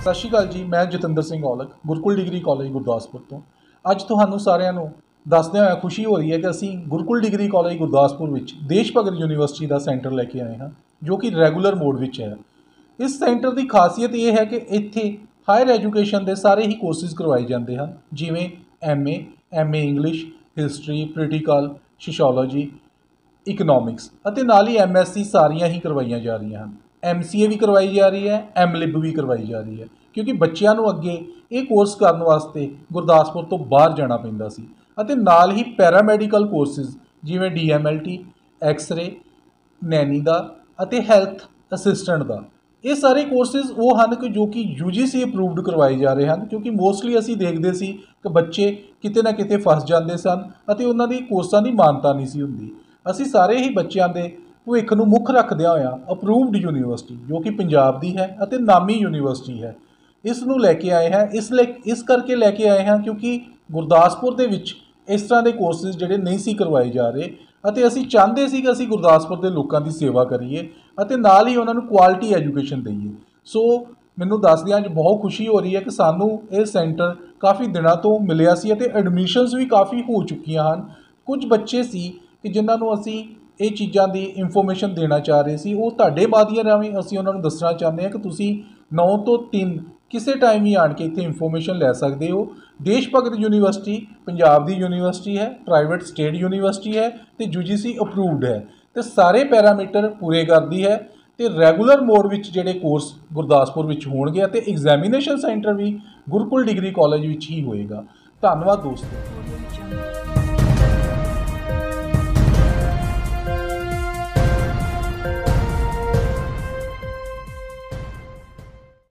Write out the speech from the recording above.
ਸਤਿ ਸ਼੍ਰੀ ਅਕਾਲ ਜੀ। मैं जतिंदर सिंह औलख गुरुकुल डिग्री कॉलेज गुरदासपुर तो ਅੱਜ ਤੁਹਾਨੂੰ ਸਾਰਿਆਂ ਨੂੰ ਦੱਸਦਿਆਂ ਹੋਇਆ ਖੁਸ਼ੀ ਹੋ ਰਹੀ ਹੈ ਕਿ ਅਸੀਂ ਗੁਰकुल डिग्री कॉलेज गुरदासपुर ਵਿੱਚ ਦੇਸ਼ ਭਗਤ ਯੂਨੀਵਰਸਿਟੀ ਦਾ ਸੈਂਟਰ ਲੈ ਕੇ ਆਏ ਹਾਂ ਜੋ ਕਿ ਰੈਗੂਲਰ ਮੋਡ ਵਿੱਚ ਹੈ। ਇਸ ਸੈਂਟਰ ਦੀ ਖਾਸੀਅਤ ਇਹ ਹੈ ਕਿ ਇੱਥੇ ਹਾਇਰ ਐਜੂਕੇਸ਼ਨ ਦੇ ਸਾਰੇ ਹੀ ਕੋਰਸਿਸ ਕਰਵਾਏ ਜਾਂਦੇ ਹਨ, ਜਿਵੇਂ MA English, history, political, sociology, economics ਅਤੇ ਨਾਲ ਹੀ MSc ਸਾਰੀਆਂ ਹੀ ਕਰਵਾਈਆਂ ਜਾ ਰਹੀਆਂ ਹਨ। MCA भी करवाई जा रही है, MLib भी करवाई जा रही है, क्योंकि बच्चों को अगे ये कोर्स करने वास्ते गुरदासपुर तो बाहर जाना पैंदा सी। अते नाल ही पैरामैडिकल कोर्सिज जिवें DMLT, एक्सरे, नैनी दा अते हैल्थ असिस्टेंट दा, ये सारे कोर्सिज वो हैं कि जो कि UGC अप्रूवड करवाए जा रहे हैं, क्योंकि मोस्टली असी देखते सी कि बच्चे किते ना किते फस जाते सन अते उन्हां दी कोर्सां दी मानता नहीं सी हुंदी। असी सारे ही बच्चों के भविख ਨੂੰ ਮੁੱਖ ਰੱਖਦਿਆਂ ਹੋਇਆ ਅਪਰੂਵਡ ਯੂਨੀਵਰਸਿਟੀ ਜੋ ਕਿ ਪੰਜਾਬ ਦੀ ਹੈ ਅਤੇ ਨਾਮੀ ਯੂਨੀਵਰਸਿਟੀ ਹੈ, ਇਸ ਨੂੰ ਲੈ ਕੇ ਆਏ ਹਾਂ। ਇਸ ਕਰਕੇ ਲੈ ਕੇ ਆਏ ਹਾਂ ਕਿਉਂਕਿ ਗੁਰਦਾਸਪੁਰ ਦੇ ਵਿੱਚ ਇਸ ਤਰ੍ਹਾਂ ਦੇ ਕੋਰਸਿਸ ਜਿਹੜੇ ਨਹੀਂ ਸੀ ਕਰਵਾਏ ਜਾ ਰਹੇ ਅਤੇ ਅਸੀਂ ਚਾਹੁੰਦੇ ਸੀ ਕਿ ਅਸੀਂ ਗੁਰਦਾਸਪੁਰ ਦੇ ਲੋਕਾਂ ਦੀ ਸੇਵਾ ਕਰੀਏ ਅਤੇ ਨਾਲ ਹੀ ਉਹਨਾਂ ਨੂੰ ਕੁਆਲਿਟੀ ਐਜੂਕੇਸ਼ਨ ਦਈਏ। ਸੋ ਮੈਨੂੰ ਦੱਸਦਿਆਂ ਅੱਜ ਬਹੁਤ ਖੁਸ਼ੀ ਹੋ ਰਹੀ ਹੈ ਕਿ ਸਾਨੂੰ ਇਹ ਸੈਂਟਰ ਕਾਫੀ ਦਿਨਾਂ ਤੋਂ ਮਿਲਿਆ ਸੀ ਅਤੇ ਐਡਮਿਸ਼ਨਸ ਵੀ ਕਾਫੀ ਹੋ ਚੁੱਕੀਆਂ ਹਨ। ਕੁਝ ਬੱਚੇ ਸੀ ਕਿ ਜਿਨ੍ਹਾਂ ਨੂੰ ਅਸੀਂ ਇਹ ਚੀਜ਼ਾਂ ਦੀ ਇਨਫੋਰਮੇਸ਼ਨ ਦੇਣਾ ਚਾਹ ਰਹੇ ਸੀ, ਉਹ ਤੁਹਾਡੇ ਮਾਧਿਅਮ ਰਾਹੀਂ ਅਸੀਂ ਉਹਨਾਂ ਨੂੰ ਦੱਸਣਾ ਚਾਹੁੰਦੇ ਹਾਂ ਕਿ ਤੁਸੀਂ 9 ਤੋਂ 3 ਕਿਸੇ ਟਾਈਮ ਹੀ ਆਣ ਕੇ ਇੱਥੇ ਇਨਫੋਰਮੇਸ਼ਨ ਲੈ ਸਕਦੇ ਹੋ। ਦੇਸ਼ ਭਗਤ ਯੂਨੀਵਰਸਿਟੀ ਪੰਜਾਬ ਦੀ ਯੂਨੀਵਰਸਿਟੀ ਹੈ, ਪ੍ਰਾਈਵੇਟ ਸਟੇਟ ਯੂਨੀਵਰਸਿਟੀ ਹੈ ਅਤੇ UGC ਅਪਰੂਵਡ ਹੈ ਅਤੇ ਸਾਰੇ ਪੈਰਾਮੀਟਰ ਪੂਰੇ ਕਰਦੀ ਹੈ ਅਤੇ ਰੈਗੂਲਰ ਮੋਡ ਵਿੱਚ ਜਿਹੜੇ ਕੋਰਸ ਗੁਰਦਾਸਪੁਰ ਵਿੱਚ ਹੋਣਗੇ ਅਤੇ ਐਗਜ਼ਾਮੀਨੇਸ਼ਨ ਸੈਂਟਰ ਵੀ ਗੁਰकुल डिग्री कॉलेज ਵਿੱਚ ਹੀ ਹੋਏਗਾ। ਧੰਨਵਾਦ ਦੋਸਤੋ।